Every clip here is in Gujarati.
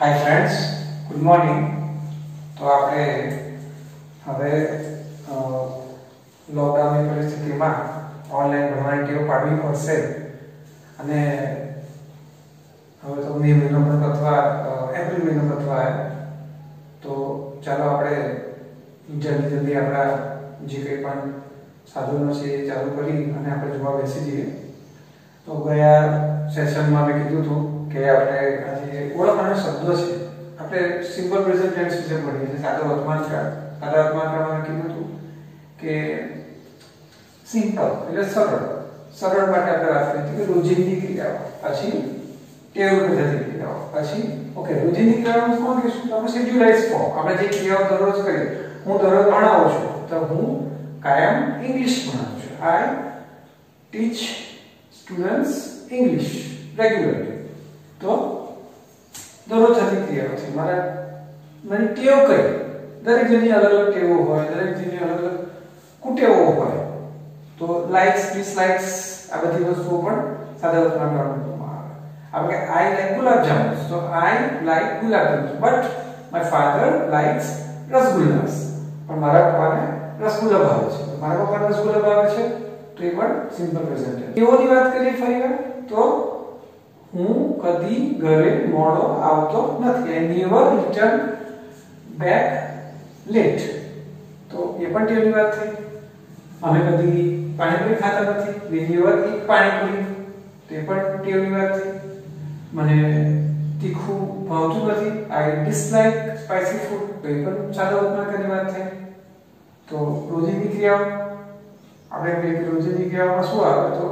Hi friends, good morning. तो આપણે હવે લોકડાઉનની પરિસ્થિતિમાં ઓનલાઈન ભણવાની ટેવ પાડવી પડશે અને હવે તો મે મહિનો પણ અથવા એપ્રિલ મહિનો અથવા તો ચાલો આપણે જલ્દી આપણા જે કંઈ પણ સાધનો છે એ ચાલુ કરી અને આપણે જોવા બેસી જઈએ। તો ગયા સેશનમાં મેં કીધું હતું કે આપણે આજે ઓળખવાના શબ્દો છે આપણે સિમ્પલ પ્રેઝન્ટ ટેન્સ વિશે ભણીએ છીએ। સાદો વર્તમાન કીધું હતું કે સિમ્પલ એટલે સરળ માટે આપણે વાત કરી કે રોજિંદી ક્રિયાઓ, પછી ટેવ પદ્ધતિ ક્રિયાઓ, પછી ઓકે રોજિંદી ક્રિયાઓનું કોણ કહીશું તો આપણે શેડ્યુલાઇઝ ફોર્મ, આપણે જે ક્રિયાઓ દરરોજ કરીએ। હું દરરોજ ભણાવું છું તો હું કાયમ ઇંગ્લિશ ભણાવું છું। I teach students English regularly. તો દરરોજ થતી ક્રિયાઓ છે। મારી ટેવ કઈ, દરેક જણની અલગ અલગ ટેવો હોય, દરેક જણની અલગ અલગ કુટેવો હોય। તો લાઇક્સ ડિસલાઇક્સ આ બધી વસ્તુઓ પણ સાદા વર્તમાનમાં ગણવામાં આવે। આપણે આઈ લાઈક ગુલાબ જામુન, તો I like gulab jamun but my father likes rasgullas, પણ મારા પપ્પાને રસગુલ્લા ભાવે છે, મારા પપ્પાને રસગુલ્લા ભાવે છે તો એ પણ સિમ્પલ પ્રેઝન્ટ ટેન્સ। ટેવોની વાત કરીએ ફરીવાર તો હું કદી ઘરે મોડો આવતો નથી, I never return back late, તો એ પણ ટેવની વાત થઈ। અમે કદી પાણીપુરી ખાતા નથી, we never eat પાણીપુરી, તે પણ ટેવની વાત થઈ। મને તીખું ભાવતું નથી, I dislike spicy food, તો એ પણ સાદા વર્તમાનની વાત થઈ। તો રોજિંદી ક્રિયાઓ આપણે કહીએ કે રોજિંદી ક્રિયાઓમાં શું આવે તો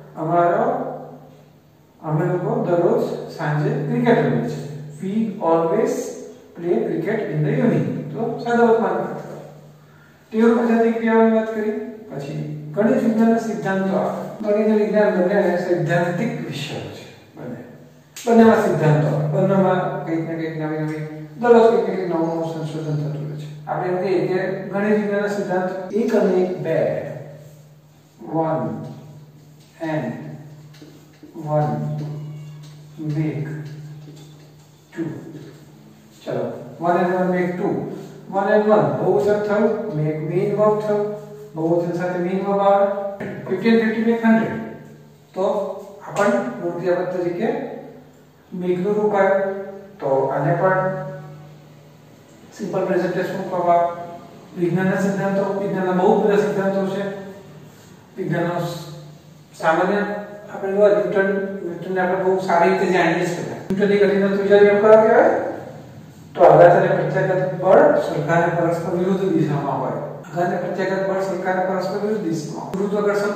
અમે લોકો દરરોજ સાંજે ક્રિકેટ રમીએ છીએ, we always play cricket in the evening, તો સાદા વર્તમાનમાં વાત કરો। ટેવ પદ્ધતિ ક્રિયાઓની વાત કરી, પછી ગણિત વિજ્ઞાનના સિદ્ધાંતો આવે। ગણિત વિજ્ઞાન બંને સૈદ્ધાંતિક વિષયો છે, બંનેમાં સિદ્ધાંતો આવે, બંનેમાં કંઈક ને કંઈક નવી દરરોજ કંઈક નવું સંશોધન થતું રહે છે। આપણે એમ કહીએ કે ગણિત વિજ્ઞાનના સિદ્ધાંતો 1 અને 1 2, 1 and 1 make 2, ચલો 1 and 1 make 2, 1 and 1 બહુવચન થયું, make mean verb થયું, બહુવચન સાથે mean verb આવે, 50 and 50 make 100, તો આપણ મૂર્તિપદ તરીકે make નું રૂપ આવ્યું। તો આને પણ સિમ્પલ પ્રેઝન્ટ ટેન્સ મૂકવામાં આવે। વિજ્ઞાનના સિદ્ધાંતો, વિજ્ઞાનના બહુ બધા સિદ્ધાંતો છે। વિજ્ઞાનનો સામાન્ય આપણે જોવા ન્યૂટનને આપણે બહુ સારી રીતે જાણીએ છીએ। ન્યૂટનની ગતિનો ત્રીજો નિયમ કયો કહેવાય તો આઘાત અને પ્રત્યાઘાત બળ સરખા અને પરસ્પર વિરુદ્ધ દિશામાં હોય। આઘાત અને પ્રત્યાઘાત બળ સરખા અને પરસ્પર વિરુદ્ધ દિશામાં। ગુરુત્વાકર્ષણ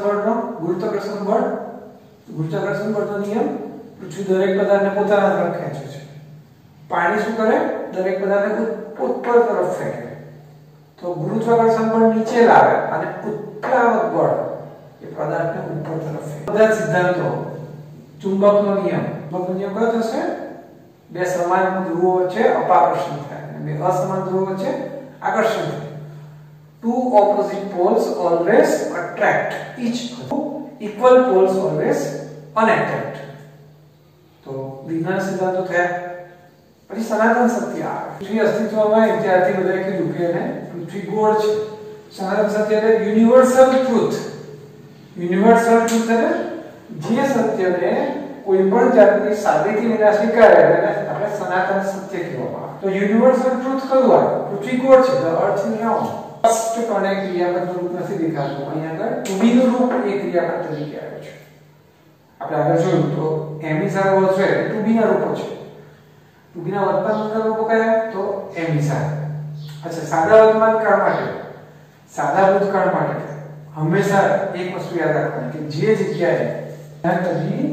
બળનો નિયમ પૃથ્વી દરેક પદાર્થને પોતાના તરફ ખેંચે છે। પાણી શું કરે, દરેક પદાર્થને ઉપર તરફ ફેંકે, તો ગુરુત્વાકર્ષણ બળ નીચે લાવે અને ઉત્પ્લાવક બળ એ પદાર્થને ઉપર તરફ ફેંકે। બધા સિદ્ધાંતો, ચુંબકનો નિયમ કયો થશે, બે સમાન ધ્રુવો વચ્ચે અપાકર્ષણ થાય અને બે અસમાન ધ્રુવો વચ્ચે આકર્ષણ થાય। Two opposite poles always attract each other, equal poles always unattract, તો વિજ્ઞાન સિદ્ધાંતો થયા। પછી સનાતન સત્ય આવે। પૃથ્વી અસ્તિત્વમાં હોય ત્યારથી બધાએ કીધું કે એને પૃથ્વી ગોળ છે। સનાતન સત્ય એટલે યુનિવર્સલ ટ્રુથ। યુનિવર્સલ ટ્રુથ એટલે જે સત્યને કોઈ પણ જાતની સાબિતી વિના સ્વીકારે એને આપણે સનાતન સત્ય કહેવામાં આવે। તો યુનિવર્સલ ટ્રુથ કયું આવે, પૃથ્વી ગોળ છે, ધ અર્થ ઇઝ રાઉન્ડ। સ્પષ્ટપણે ક્રિયાપદનું રૂપ નથી દેખાતું, અહીંયા આગળ ટુ બી નું રૂપ એ ક્રિયાપદ તરીકે આવે છે। આપણે આગળ જોયું તો એમિસાર વર્ડ છે ટુ બી ના રૂપો છે। ટુ બી ના વર્તમાન રૂપો કયા તો એમિસાર। અચ્છા, સાદા વર્તમાન કાળ માટે, સાદા ભૂતકાળ માટે હંમેશા એક વસ્તુ યાદ રાખવાની કે જે જગ્યાએ કદી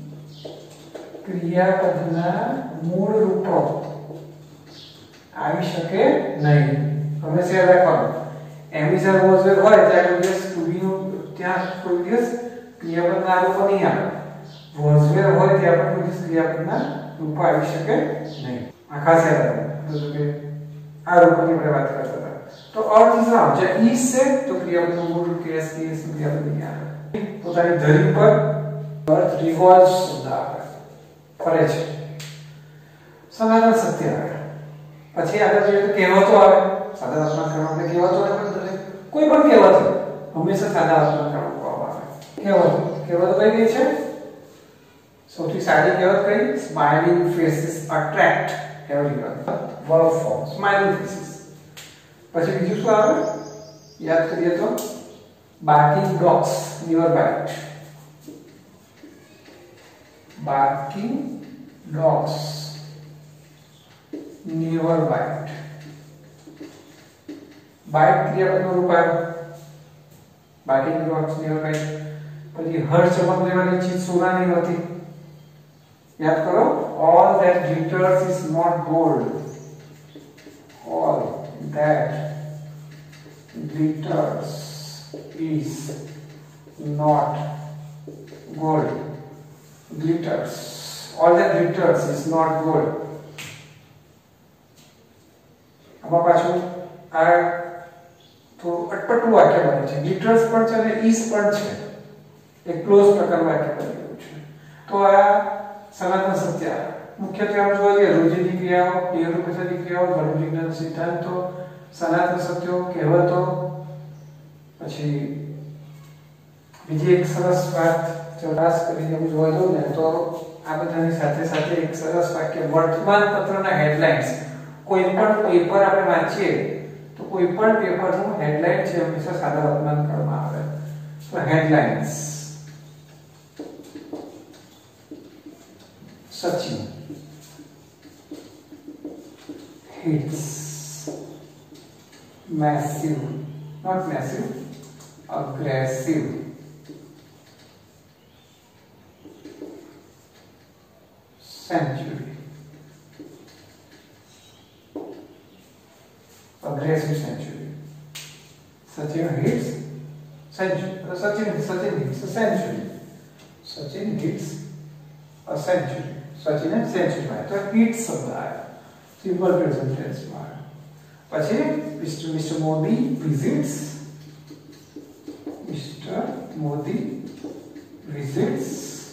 ક્રિયાપદના મૂળ રૂપો આવી શકે નહીં, હંમેશા યાદ રાખવાનું। એમિસાર વર્ડ હોય ત્યારે દિવસ ટુ બી નું ત્યાં કોઈ દિવસ ક્રિયાપદના રૂપો નહીં આવે, વર્ઝવેર હોય ત્યાં પણ કોઈ દિવસ ક્રિયાપદના રૂપો આવી શકે નહીં। આ ખાસ યાદ રાખવાનું કે આ રૂપોની આપણે વાત કરતા હતા। તો અર્થ ઇઝ રાઉન્ડ, જે ઇઝ છે તો ક્રિયાપદનું મૂળ રૂપ કેસ નું ક્રિયાપદ નહીં આવે। પોતાની ધરી પર અર્થ રિવોલ્વ્સ શબ્દ આવે, ફરે છે। સનાતન સત્ય આવે. પછી આગળ જોઈએ તો કહેવતો આવે. સાદા અપમાન કરવા આપણે કહેવતો આવે. કોઈ પણ કહેવત હંમેશા સાદા અપમાન કરવામાં આવે. કહેવતો કઈ ગઈ છે? સૌથી સારી કહેવત કઈ? Smiling faces attract everyone. Verb form smiling faces. પછી બીજું શું આવે? યાદ કરીએ તો barking dogs never bite. Barking dogs never bite. Bite ક્રિયાપદનું રૂપ આવે. Barking dogs never bite. પછી હર ચમક લેવાની ચીજ સોનાની નથી. યાદ કરો, all that glitters is not gold. All that glitters is not gold. Glitters. All that glitters is not gold. આમાં પાછું આ તો અટપટું વાક્ય બને છે. glitters પણ છે અને is પણ છે. એક ક્લોઝ પ્રકારનું વાક્ય બની ગયું છે. તો આ સનાતન સત્ય મુખ્યત્વે આમ જોવા જઈએ રોજિંદી ક્રિયાઓ, ક્રિયારૂપની ક્રિયાઓ, ગણિત વિજ્ઞાન સિદ્ધાંતો, સનાતન સત્યો, કહેવતો. પછી બીજી એક સરસ વાત ચોરાસ કરીને હું જોવા જાઉં ને તો આ બધાની સાથે સાથે એક સરસ વાક્ય વર્તમાન પત્રના હેડલાઇન્સ. કોઈ પણ પેપર આપણે વાંચીએ તો કોઈ પણ પેપરનું હેડલાઇન છે હંમેશા સાદા વર્તમાન કાળમાં આવે. તો headlines Sachin hits massive, not massive, aggressive century. Aggressive century. Sachin hits century. Sachin hits a century. Sachin hits a century. Sachin and century માં તો hits શબ્દ આવ્યો. સિમ્પલ પ્રેઝન્ટ ટેન્સ માં. પછી Mr. Modi visits. Mr. Modi visits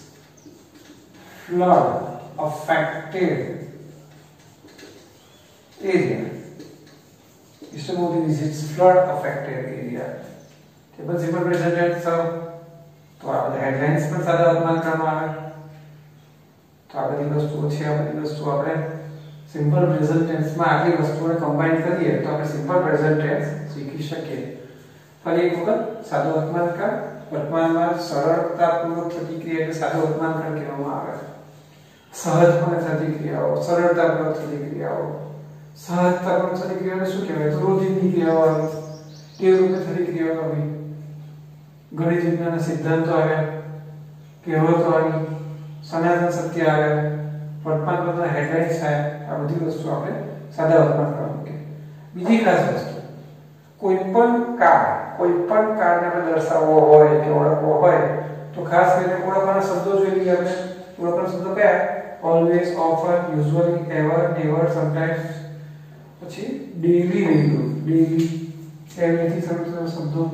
flood affected area. Mr. Modi visits flood affected area. તે પણ સિમ્પલ પ્રેઝન્ટ ટેન્સ તો આ બધા હેડલાઇન્સ પણ સાદા વર્તમાન કાળમાં આવે. તો આ બધી વસ્તુઓ છે. આ બધી વસ્તુઓ આપણે સિમ્પલ પ્રેઝન્ટ ટેન્સમાં આટલી વસ્તુઓને કમ્બાઈન કરીએ તો આપણે સિમ્પલ પ્રેઝન્ટ ટેન્સ શીખી શકીએ. ફરી એક વખત સાદો વર્તમાન કાળ, વર્તમાનમાં સરળતાપૂર્વક થતી ક્રિયા એટલે સાદો વર્તમાન કાળ કહેવામાં આવે. સહજપણે થતી ક્રિયાઓ, સરળતાપૂર્વક થતી ક્રિયાઓ. સહજતાપૂર્વક થતી ક્રિયાઓને શું કહેવાય? તો રોજિંદી ક્રિયાઓ આવે, ટેવ રૂપે થતી ક્રિયાઓ આવી, ગણિત વિજ્ઞાનના સિદ્ધાંતો આવ્યા, કહેવતો આવી, સનાતન સત્ય આવે, વર્તમાન પત્રના હેડલાઇન્સ આવે. આ બધી વસ્તુ આપણે સાદા વર્તમાન કાળમાં મૂકીએ. બીજી ખાસ વસ્તુ, કોઈ પણ કાળને આપણે દર્શાવવો હોય કે ઓળખવો હોય તો ખાસ કરીને ઓળખવાના શબ્દો જોઈ લઈએ આપણે. ઓળખવાના શબ્દો કયા? Always, often, usually, ever, never, sometimes. પછી ડેઈલી, રેગ્યુલર, એવરીથી સંબંધિત શબ્દો.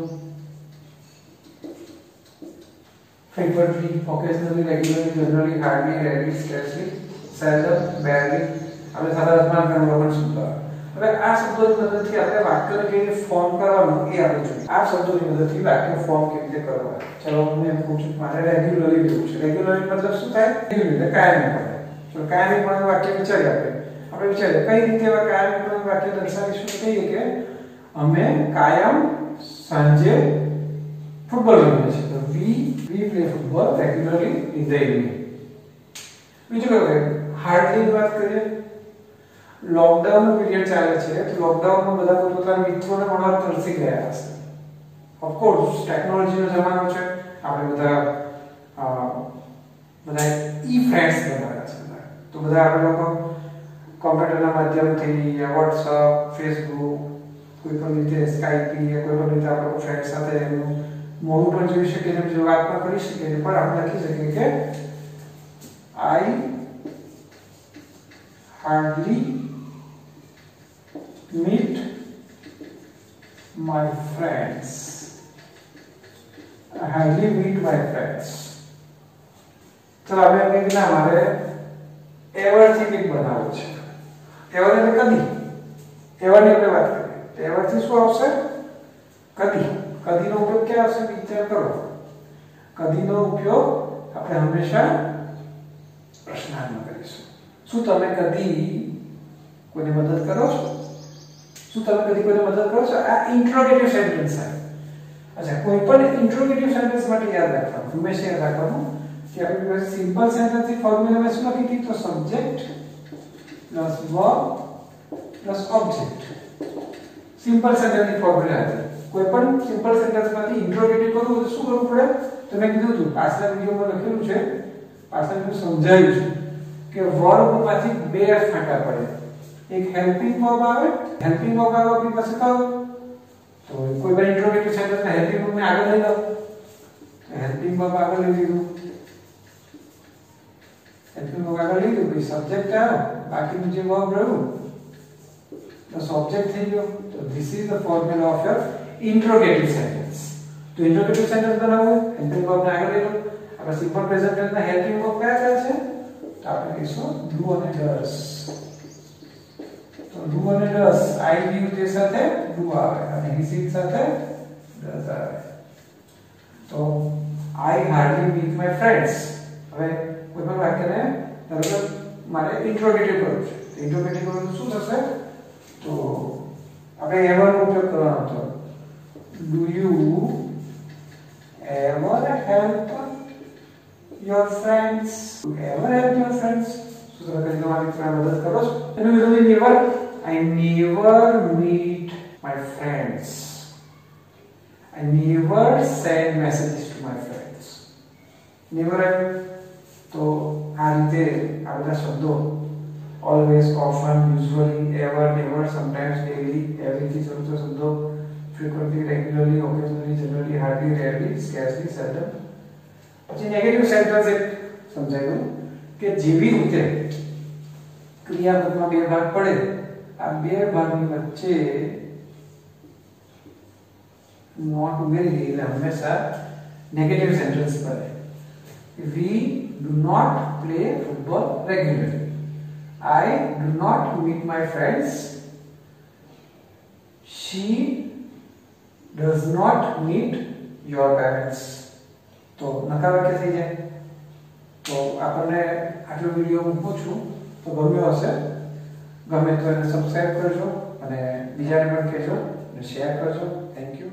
frequently, occasionally, regularly, generally, hardly, rarely, scarcely, seldom, barely. આપણે સાદા વર્તમાન કાળમાં પણ શબ્દો આવે. હવે આ શબ્દોની મદદથી આપણે વાક્યને કેવી રીતે ફોર્મ કરવાનું એ આપણે જોઈએ. આ શબ્દોની મદદથી વાક્ય ફોર્મ કેવી રીતે કરવાનું. ચલો હું એમ પૂછું મારે રેગ્યુલરલી લેવું છે. રેગ્યુલરલી મતલબ શું થાય? રેગ્યુલર કાયમી. ચલો કાયમીપણું વાક્ય વિચારીએ આપણે વિચારીએ કઈ રીતે કાયમીપણું વાક્ય દર્શાવીશું. કહીએ કે અમે કાયમ સાંજે ફૂટબોલ રમીએ છીએ. તો we play football regularly in the evening. બીજું કયું? હાર્ડલી વાત કરીએ. લોકડાઉન પીરિયડ ચાલે છે તો લોકડાઉનમાં બધા પોતાના મિત્રોને મળવા તરસી ગયા હશે. ઓફકોર્સ ટેકનોલોજીનો જમાનો છે. આપણે બધા ઈ ફ્રેન્ડ્સ બનાવ્યા છે. તો બધા આપણે લોકો કોમ્પ્યુટરના માધ્યમથી વોટ્સઅપ, ફેસબુક, કોઈ પણ રીતે સ્કાઈપી કોઈ પણ રીતે આપણે ફ્રેન્ડ સાથે એનું મોડું પણ જોઈ શકીએ અને બીજી વાત પણ કરી શકીએ. પણ આપણે લખી શકીએ કે I hardly meet my friends. I hardly meet my friends. ચલો આપણે કંઈક ના મારે એવર થી કંઈક બનાવવું છે. એવર એટલે કદી, એવરની આપણે વાત કરીએ તો એવરથી શું આવશે? કદી. કદીનો ઉપયોગ ક્યાં આવશે? વિચાર કરો. કદીનો ઉપયોગ આપણે હંમેશા પ્રશ્નાર્થમાં કરીશું. શું તમે કદી કોઈને મદદ કરો છો? શું તમે કદી કોઈને મદદ કરો છો? આ ઇન્ટ્રોગેટિવ સેન્ટેન્સ છે. અચ્છા, કોઈ પણ ઇન્ટ્રોગેટિવ સેન્ટેન્સ માટે યાદ રાખવાનું, હંમેશા યાદ રાખવાનું કે આપણી પાસે સિમ્પલ સેન્ટેન્સની ફોર્મ્યુલામાં શું લખી હતી? તો subject plus verb plus object. Simple સેન્ટેન્સની ફોર્મ્યુલા હતી. કોઈ પણ સિમ્પલ સેન્ટેન્સમાંથી ઇન્ટ્રોગેટિવ કરવું તો શું કરવું પડે? તો મેં કીધું હતું, પાછલા વિડિયોમાં લખેલું છે, પાછલા વિડિયો સમજાયું છે કે વર્બમાંથી બે ફાંટા પડે. એક હેલ્પિંગ વર્બ આવે, હેલ્પિંગ વર્બ આવે આપણી પાસે કયો? તો કોઈ પણ ઇન્ટ્રોગેટિવ સેન્ટેન્સમાં હેલ્પિંગ વર્બને આગળ લઈ લો. હેલ્પિંગ વર્બ આગળ લઈ લીધું. હેલ્પિંગ વર્બ આગળ લઈ લીધું, સબ્જેક્ટ આવ્યો, બાકીનું જે વર્બ રહ્યું બસ ઓબ્જેક્ટ થઈ ગયો. તો this is the formula of your interrogative sentence. તો ઇન્ટ્રોગેટિવ સેન્ટેન્સ બનાવવું, હેલ્પિંગ વર્બને આગળ લઈ લો. આપણે સિમ્પલ પ્રેઝન્ટ ટેન્સના હેલ્પિંગ વર્બ કયા કયા છે? તો આપણે કહીશું ડુ અને ડસ. તો ડુ અને ડસ, આઈ લીવ તે સાથે ડુ આવે અને હી સીટ સાથે ડસ આવે. તો I hardly meet my friends. હવે કોઈ પણ વાક્યને ધારો મારે ઇન્ટ્રોગેટિવ કરવું છે. તો ઇન્ટ્રોગેટિવ કરવું તો શું થશે? તો આપણે એવરનો ઉપયોગ કરવાનો હતો. Do you ever help your friends? Do you ever help your friends? શું તમે કદી તમારા મિત્રોને મદદ કરો છો? એનું વિરોધી never. I never meet my friends. I never send messages to my friends. Never આવ્યું. તો આ રીતે આ બધા શબ્દો always, often, usually, ever, never, sometimes, daily, everything શરૂ થતા શબ્દો frequently, regularly, occasionally, generally, hardly, rarely, scarcely, seldom. પછી નેગેટિવ સેન્ટેન્સ એક સમજાયું કે જેવી રીતે ક્રિયાપદમાં બે ભાગ પડે, આ બે ભાગની વચ્ચે નોટ ઉમેરી દઈએ એટલે હંમેશા નેગેટિવ સેન્ટેન્સ બને. We do not play football regularly. I do not meet my friends. She does not meet your parents. તો નકાર વાક્ય થઈ જાય. તો આપણને આટલો વિડિયો મૂકું છું તો ગમ્યો હશે. ગમે તો એને સબસ્ક્રાઇબ કરજો અને બીજાને પણ કહેજો અને શેર કરજો. Thank you.